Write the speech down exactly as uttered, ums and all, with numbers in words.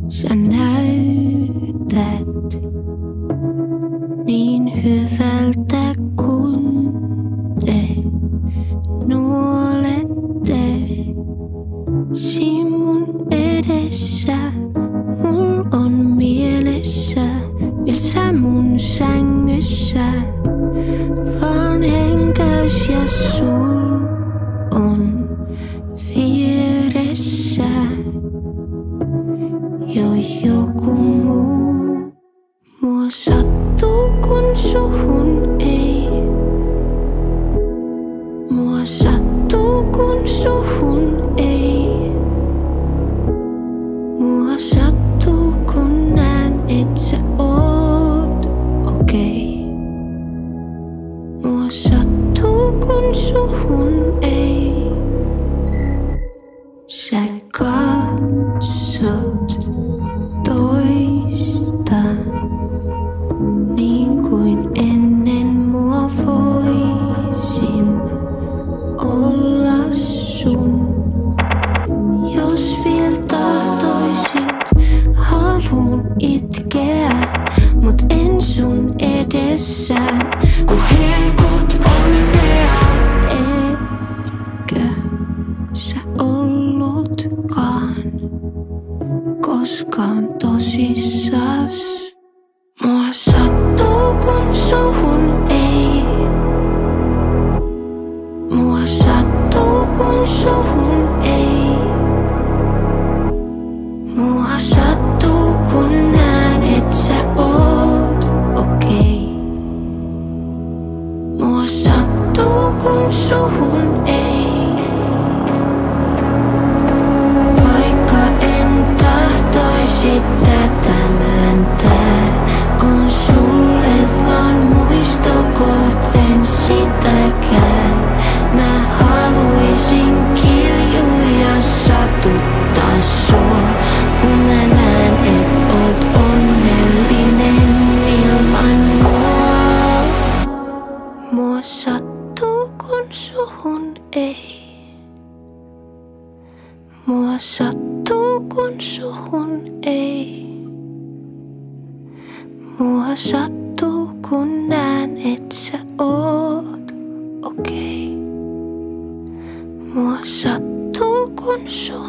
Sä näytät niin hyvältä, kun te nuolette mun edessä. Mul on mielessä vielä sä mun sängyssä, vaan henkäys ja sul on vieressä jo joku muu. Mua sattuu kun suhun ei. Mua sattuu kun suhun ei. Mua sattuu kun näen et sä oot okei. Mua sattuu kun suhun ei. Sä katsot toista niin kuin ennen mua voisin olla sun. Jos viel tahtoisit, haluun itkeä, mut en sun edessä. Kun hehkut onnea, etkö sä ollutkaan koskaan tosissas. Mua sattuu kun suhun ei. Mua sattuu kun suhun ei. Mua sattuu kun näen et sä oot okei. Mua sattuu kun suhun ei. Vaikka en tahtoisi tätä myöntää, on sulle vaan muistokohteen sitäkään. Mä haluisin kiljua ja satuttaa sua, kun mä näen et oot onnellinen ilman mua. Mua sattuu kun suhun ei. Mua sattuu kun suhun ei. Mua sattuu kun näen et sä oot okei. Mua sattuu kun suhun